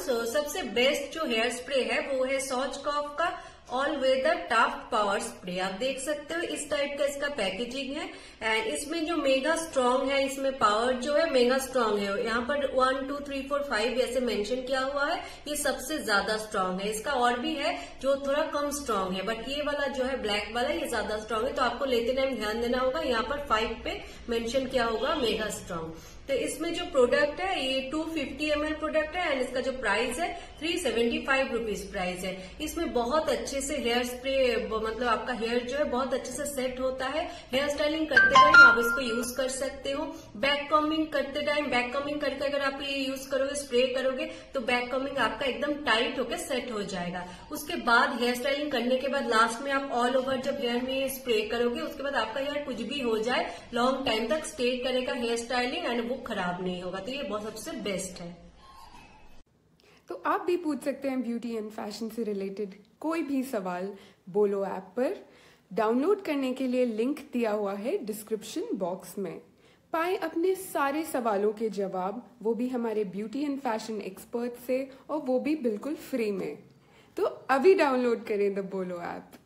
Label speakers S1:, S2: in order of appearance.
S1: सो सबसे बेस्ट जो hair spray है वो है स्वॉचकॉफ का all weather Taft power spray. आप देख सकते हो इस टाइप का इसका पैकेजिंग है एंड इसमें जो मेगा स्ट्रॉन्ग है, इसमें पावर जो है मेगा स्ट्रॉन्ग है। यहाँ पर 1 2 3 4 5 ऐसे मेंशन किया हुआ है, ये सबसे ज्यादा स्ट्रॉन्ग है। इसका और भी है जो थोड़ा कम स्ट्रॉन्ग है, बट ये वाला जो है ब्लैक वाला ये ज्यादा स्ट्रॉन्ग है, तो आपको लेते टाइम ध्यान देना होगा। यहाँ पर 5 पे मेंशन किया होगा मेगा स्ट्रॉन्ग। तो इसमें जो प्रोडक्ट है ये 250 ml प्रोडक्ट है एंड इसका जो प्राइस है 375 रुपीज प्राइस है। इसमें बहुत अच्छे से हेयर स्प्रे, मतलब आपका हेयर जो है बहुत अच्छे से सेट होता है। हेयर स्टाइलिंग करते टाइम आप इसको यूज कर सकते हो। बैक कॉम्बिंग करते टाइम, बैक कॉम्बिंग करके अगर आप ये यूज करोगे, स्प्रे करोगे, तो बैक कॉम्बिंग आपका एकदम टाइट होकर सेट हो जाएगा। उसके बाद हेयर स्टाइलिंग करने के बाद लास्ट में आप ऑल ओवर जब हेयर में स्प्रे करोगे, उसके बाद आपका हेयर कुछ भी हो जाए लॉन्ग टाइम तक स्टे करेगा हेयर स्टाइलिंग एंड वो खराब नहीं होगा। तो ये बहुत सबसे बेस्ट है।
S2: तो आप भी पूछ सकते हैं ब्यूटी एंड फैशन से रिलेटेड कोई भी सवाल बोलो ऐप पर। डाउनलोड करने के लिए लिंक दिया हुआ है डिस्क्रिप्शन बॉक्स में। पाएं अपने सारे सवालों के जवाब, वो भी हमारे ब्यूटी एंड फैशन एक्सपर्ट से, और वो भी बिल्कुल फ्री में। तो अभी डाउनलोड करें द बोलो ऐप।